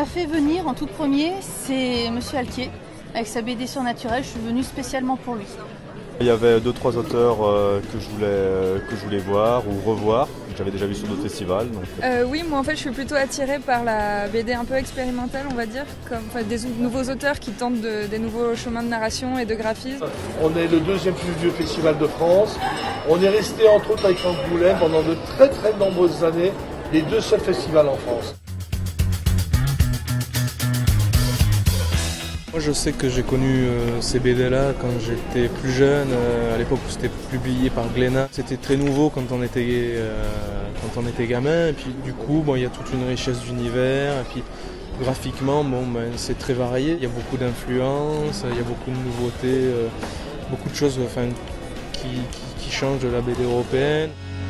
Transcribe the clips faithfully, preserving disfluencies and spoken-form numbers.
m'a fait venir en tout premier, c'est Monsieur Alquier, avec sa B D surnaturelle. Je suis venue spécialement pour lui. Il y avait deux trois auteurs euh, que, je voulais, euh, que je voulais voir ou revoir, que j'avais déjà vu sur d'autres festivals. Donc... Euh, oui, moi en fait je suis plutôt attirée par la B D un peu expérimentale, on va dire, comme enfin, des nouveaux auteurs qui tentent de, des nouveaux chemins de narration et de graphisme. On est le deuxième plus vieux festival de France. On est resté entre autres avec Angoulême pendant de très très nombreuses années les deux seuls festivals en France. Moi je sais que j'ai connu euh, ces B D-là quand j'étais plus jeune, euh, à l'époque où c'était publié par Glénat. C'était très nouveau quand on était, euh, quand on était gamin, et puis du coup bon, il y a toute une richesse d'univers, et puis graphiquement bon, ben, c'est très varié, il y a beaucoup d'influences, il y a beaucoup de nouveautés, euh, beaucoup de choses enfin, qui, qui, qui changent de la B D européenne.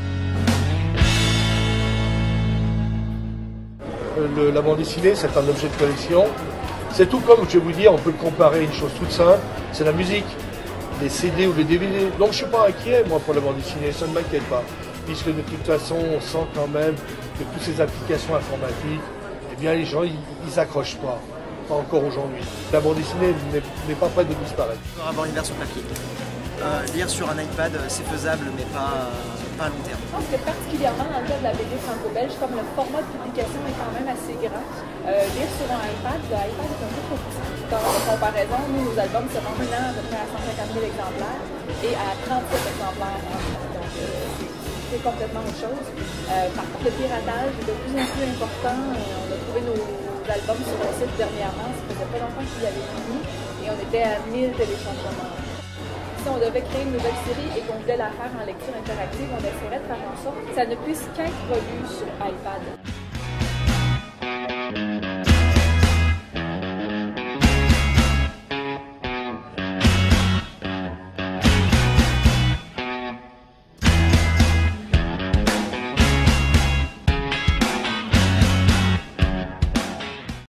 Le, la bande dessinée, c'est un objet de collection. C'est tout comme, je vais vous dire, on peut le comparer à une chose toute simple, c'est la musique, les C D ou les D V D. Donc je ne suis pas inquiet, moi, pour la bande dessinée, ça ne m'inquiète pas. Puisque de toute façon, on sent quand même que toutes ces applications informatiques, eh bien les gens, ils n'accrochent pas. Pas encore aujourd'hui. La bande dessinée n'est pas prête de disparaître. Pour avoir une version papier. Euh, lire sur un iPad, c'est faisable, mais pas, pas à long terme. Je pense que particulièrement dans le cas de la B D franco-belge, comme le format de publication est quand même assez grand, euh, lire sur un iPad, l'iPad est un peu trop petit. Dans la comparaison, nous, nos albums se vendent maintenant à peu près à cent cinquante mille exemplaires et à trente-sept exemplaires. Donc, euh, c'est complètement autre chose. Euh, par contre, le piratage est de plus en plus important. Euh, on a trouvé nos albums sur le site dernièrement. Ça faisait pas longtemps qu'il y avait fini et on était à mille téléchargements. Si on devait créer une nouvelle série et qu'on voulait la faire en lecture interactive, on essaierait de faire en sorte que ça ne puisse qu'être lu sur iPad.